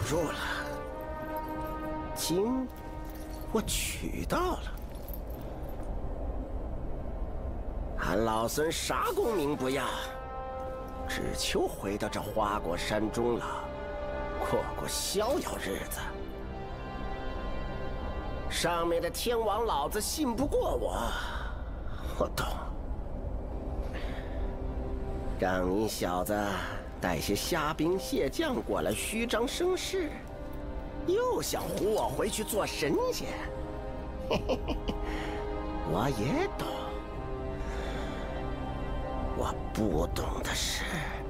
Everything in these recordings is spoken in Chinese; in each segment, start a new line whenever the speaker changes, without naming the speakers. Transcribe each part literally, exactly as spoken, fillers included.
住了，经我取到了。俺老孙啥功名不要，只求回到这花果山中了，过过逍遥日子。上面的天王老子信不过我，我懂。让你小子带些虾兵蟹将过来虚张声势，又想唬我回去做神仙。嘿嘿嘿，我也懂。我不懂的是，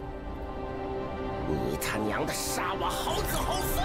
你他娘的杀我好子好孙！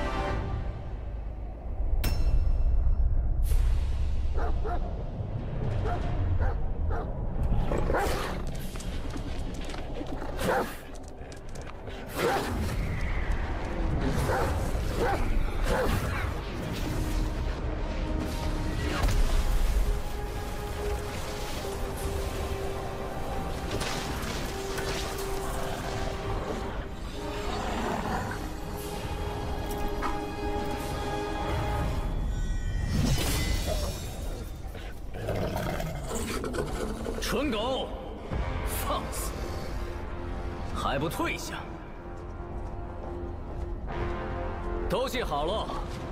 蠢狗，放肆！还不退下！都记好了，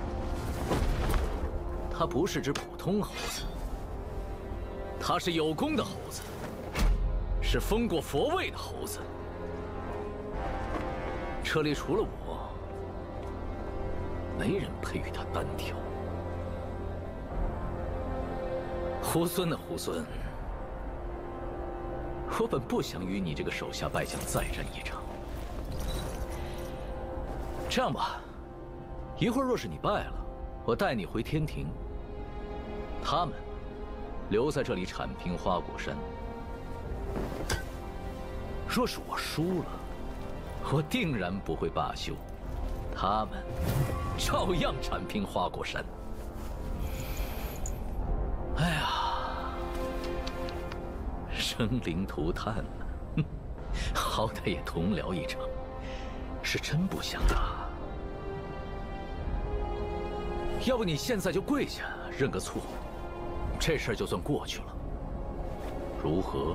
它不是只普通猴子，它是有功的猴子，是封过佛位的猴子。这里除了我，没人配与它单挑。猢狲的猢狲。 我本不想与你这个手下败将再战一场。这样吧，一会儿若是你败了，我带你回天庭。他们留在这里铲平花果山。若是我输了，我定然不会罢休，他们照样铲平花果山。哎呀！ 生灵涂炭了，哼，好歹也同僚一场，是真不想打。要不你现在就跪下认个错，这事儿就算过去了，如何？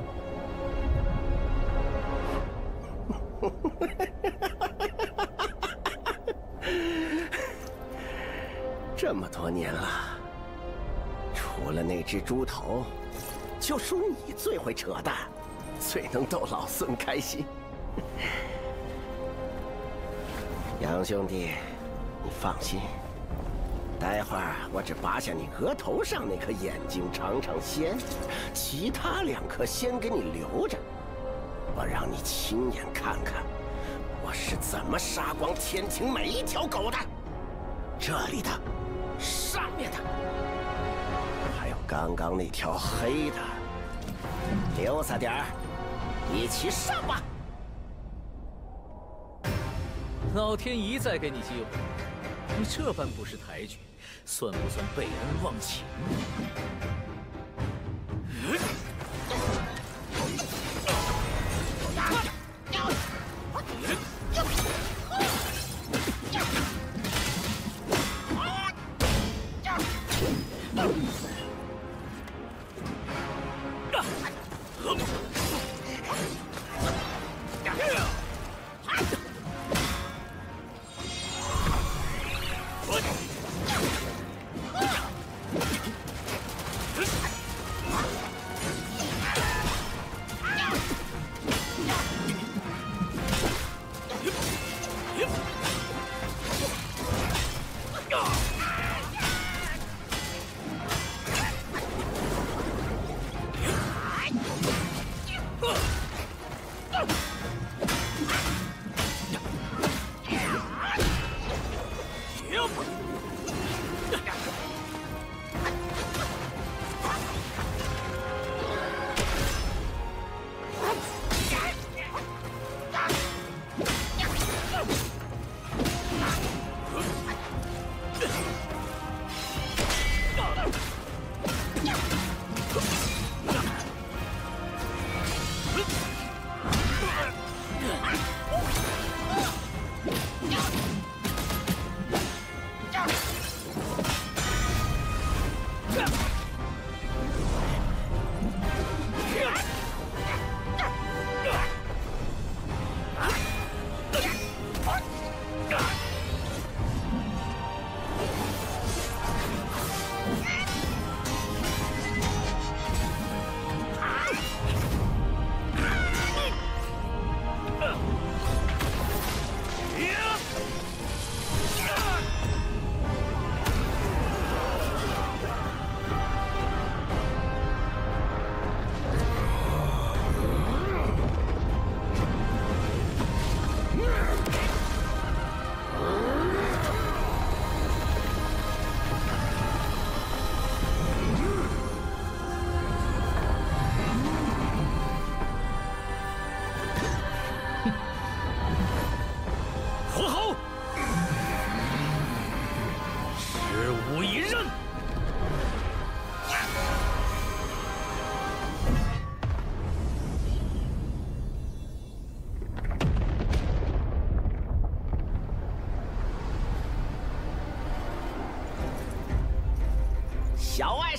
这么多年了，除了那只猪头。 就属你最会扯淡，最能逗老孙开心。杨兄弟，你放心，待会儿我只拔下你额头上那颗眼睛尝尝鲜，其他两颗先给你留着，我让你亲眼看看我是怎么杀光天庭每一条狗的。这里的，上面的。 刚刚那条黑的，留下点儿，一起上吧！
老天一再给你机会，你这般不识抬举，算不算背恩忘情？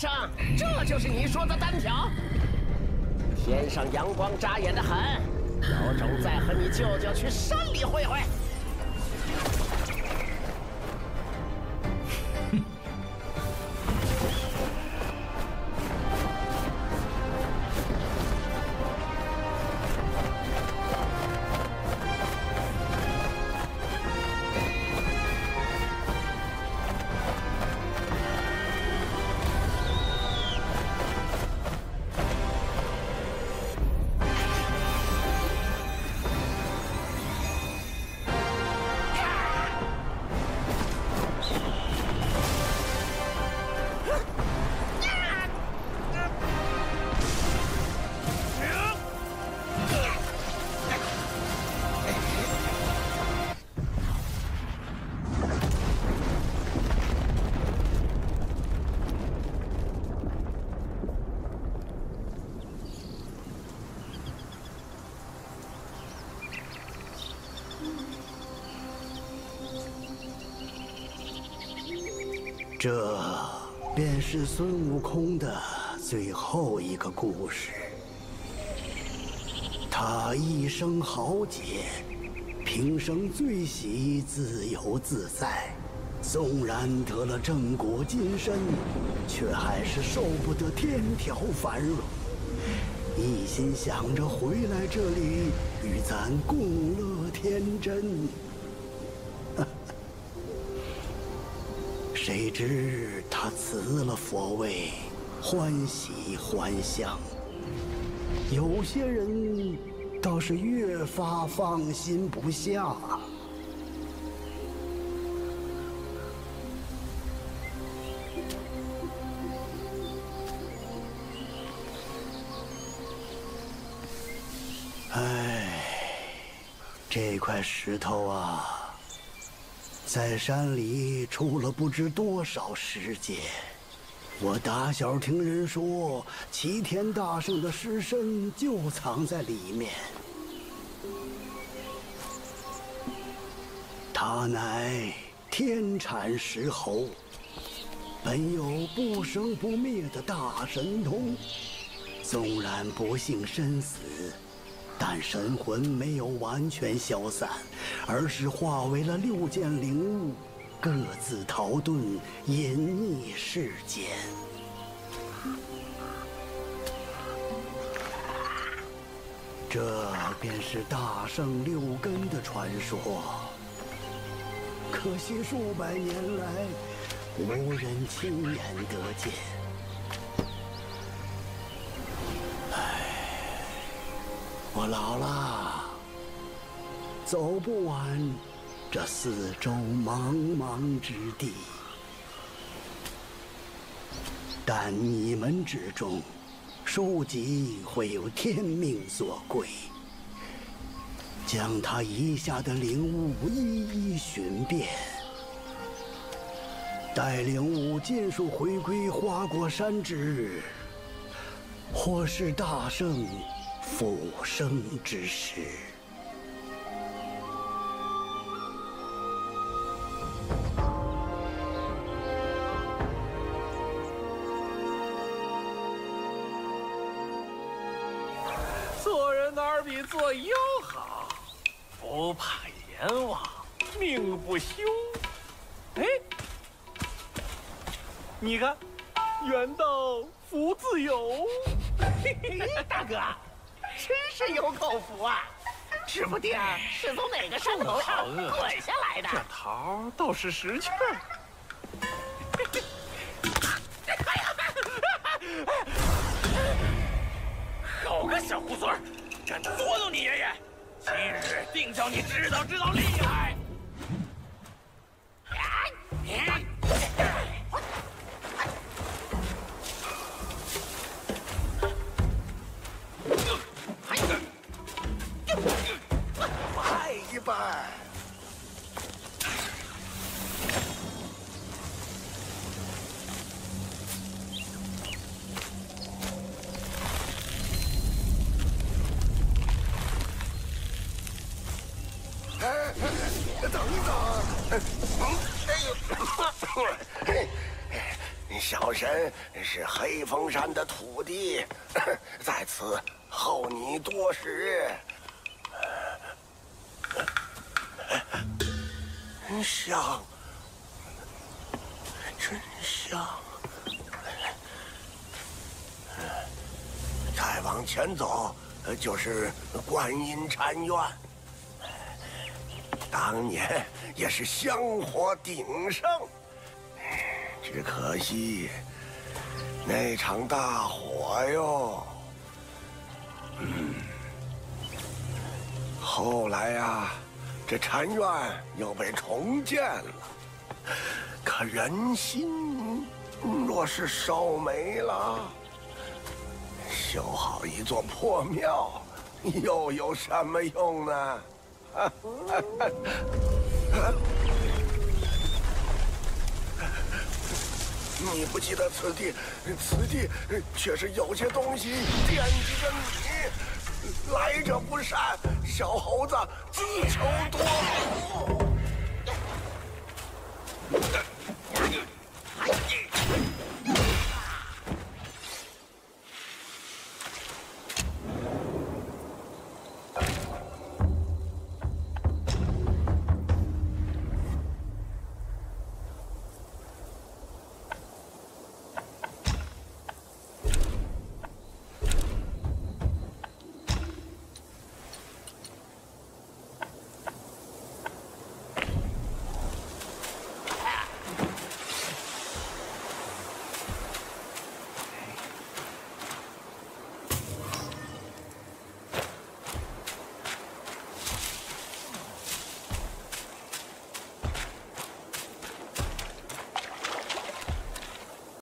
生，这就是你说的单挑？天上阳光扎眼的很，有种再和你舅舅去山里会会。
这便是孙悟空的最后一个故事。他一生豪杰，平生最喜自由自在。纵然得了正果金身，却还是受不得天条繁荣，一心想着回来这里与咱共乐天真。谁知他辞了佛位，欢喜还乡。有些人倒是越发放心不下。唉，这块石头啊，在山里出了不知多少世界。我打小听人说，齐天大圣的尸身就藏在里面。他乃天产石猴，本有不生不灭的大神通。纵然不幸身死，但神魂没有完全消散，而是化为了六件灵物，各自逃遁，隐匿世间。这便是大圣六根的传说。可惜数百年来，无人亲眼得见。我老了，走不完这四周茫茫之地。但你们之中，书籍会有天命所归，将他遗下的灵物一一寻遍，待灵物尽数回归花果山之日，或是大圣复生之时。
做人哪儿比做妖好？不怕阎王，命不休。哎，你看，缘到福自有。
嘿嘿，大哥，真是有口福啊！指不定是从哪个山头上滚下来的。
这桃倒是识趣儿。好个小猢狲儿，敢捉弄你爷爷！今日定叫你知道知道厉害！
快一半！
小神是黑风山的土地，在此候你多时。香，真香。再往前走，就是观音禅院。当年也是香火鼎盛，只可惜那场大火哟。嗯，后来呀，这禅院又被重建了，可人心若是烧没了，修好一座破庙又有什么用呢？你不记得此地，此地却是有些东西惦记着你。来者不善，小猴子自求多福。